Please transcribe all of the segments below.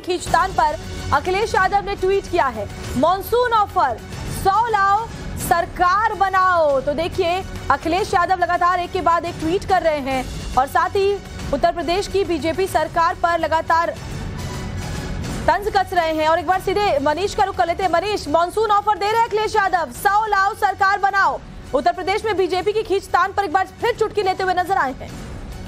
खींचतान पर अखिलेश यादव ने ट्वीट किया है, मॉनसून ऑफर 100 लाओ सरकार बनाओ। तो देखिए अखिलेश यादव लगातार एक के बाद एक ट्वीट कर रहे हैं और साथ ही उत्तर प्रदेश की बीजेपी सरकार पर लगातार तंज कस रहे हैं। और एक बार सीधे मनीष का रुख कर लेते हैं। मनीष, मॉनसून ऑफर दे रहे हैं अखिलेश यादव, 100 लाओ सरकार बनाओ। उत्तर प्रदेश में बीजेपी की खींचतान पर एक बार फिर चुटकी लेते हुए नजर आए हैं।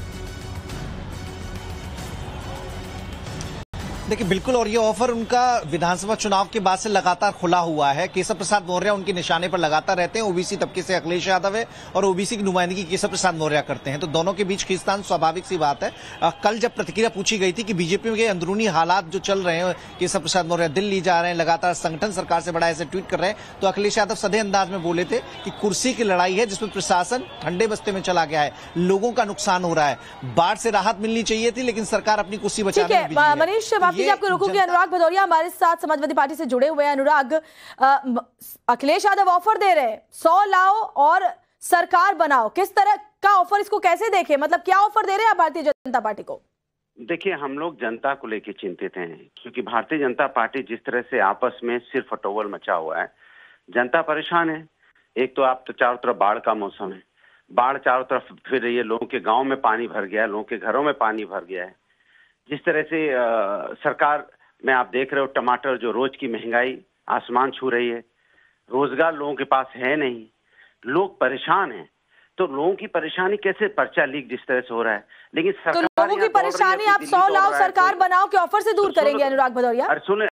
देखिए बिल्कुल, और ये ऑफर उनका विधानसभा चुनाव के बाद से लगातार खुला हुआ है। केशव प्रसाद मौर्य उनके निशाने पर लगातार रहते हैं। ओबीसी तबके से अखिलेश यादव है और ओबीसी की नुमाइंदगी केशव प्रसाद मौर्य करते हैं, तो दोनों के बीच खींचतान स्वाभाविक सी बात है। कल जब प्रतिक्रिया पूछी गई थी कि बीजेपी के अंदरूनी हालात जो चल रहे हैं, केशव प्रसाद मौर्य दिल्ली जा रहे हैं, लगातार संगठन सरकार से बड़ा ऐसे ट्वीट कर रहे हैं, तो अखिलेश यादव सधे अंदाज में बोले थे कि कुर्सी की लड़ाई है जिसमें प्रशासन ठंडे बस्ते में चला गया है, लोगों का नुकसान हो रहा है, बाढ़ से राहत मिलनी चाहिए थी लेकिन सरकार अपनी कुर्सी बचाने में बिजी है। मनीष, आपको रुकूंगी। अनुराग भदौरिया हमारे साथ समाजवादी पार्टी से जुड़े हुए हैं। अनुराग, अखिलेश यादव ऑफर दे रहे हैं 100 लाओ और सरकार बनाओ, किस तरह का ऑफर, इसको कैसे देखें? मतलब क्या ऑफर दे रहे हैं भारतीय जनता पार्टी को? देखिए, हम लोग जनता को लेकर चिंतित हैं क्योंकि भारतीय जनता पार्टी जिस तरह से आपस में सिर्फ हटोवल मचा हुआ है, जनता परेशान है। एक तो आप तो चारों तरफ बाढ़ का मौसम है, बाढ़ चारों तरफ फिर रही है, लोगों के गांव में पानी भर गया है, लोगों के घरों में पानी भर गया है। जिस तरह से सरकार में आप देख रहे हो, टमाटर जो रोज की महंगाई आसमान छू रही है, रोजगार लोगों के पास है नहीं, लोग परेशान हैं। तो लोगों की परेशानी कैसे, पर्चा लीक जिस तरह से हो रहा है, लेकिन सरकार तो लोगों की परेशानी आप 100 लाओ सरकार बनाओ के ऑफर से दूर करेंगे अनुराग भदौरिया? सुने